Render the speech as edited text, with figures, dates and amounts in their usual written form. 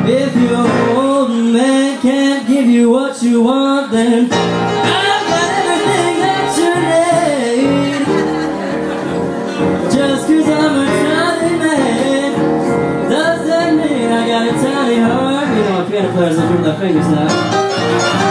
If your old man can't give you what you want, then I've got everything that you need. Just 'cause I'm a tiny man doesn't mean I got a tiny heart. You know, piano players are doing their fingers now.